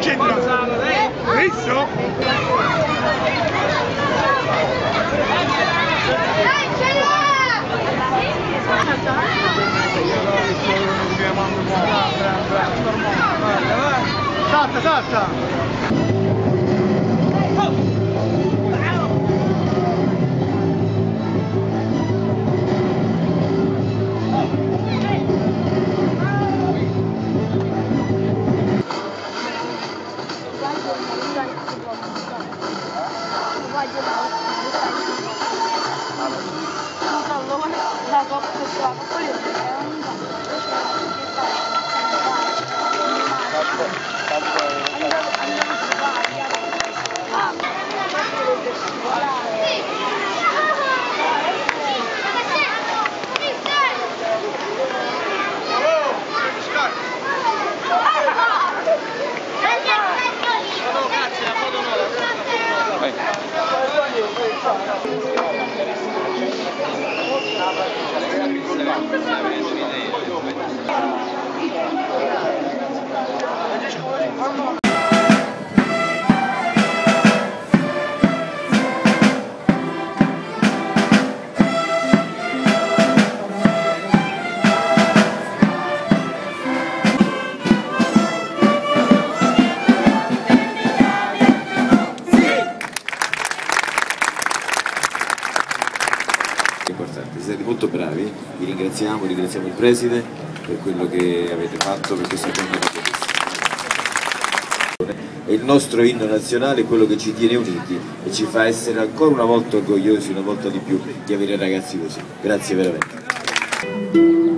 c'entra? Hai visto? Salta, salta! Importante, siete molto bravi, vi ringraziamo il preside per quello che avete fatto per questa giornata bellissima. E il nostro inno nazionale è quello che ci tiene uniti e ci fa essere ancora una volta orgogliosi, una volta di più, di avere ragazzi così. Grazie veramente.